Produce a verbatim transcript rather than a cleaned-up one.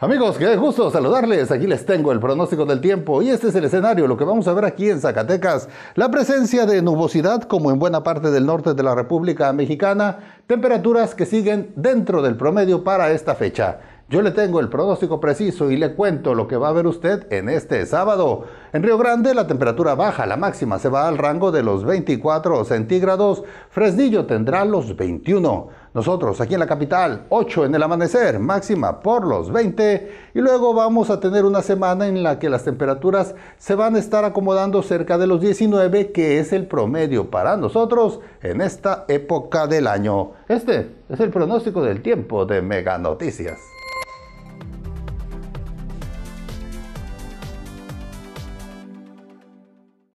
Amigos, qué gusto saludarles. Aquí les tengo el pronóstico del tiempo y este es el escenario, lo que vamos a ver aquí en Zacatecas. La presencia de nubosidad como en buena parte del norte de la República Mexicana, temperaturas que siguen dentro del promedio para esta fecha. Yo le tengo el pronóstico preciso y le cuento lo que va a ver usted en este sábado. En Río Grande la temperatura baja, la máxima se va al rango de los veinticuatro centígrados. Fresnillo tendrá los veintiuno. Nosotros aquí en la capital, ocho en el amanecer, máxima por los veinte. Y luego vamos a tener una semana en la que las temperaturas se van a estar acomodando cerca de los diecinueve, que es el promedio para nosotros en esta época del año. Este es el pronóstico del tiempo de Mega Noticias.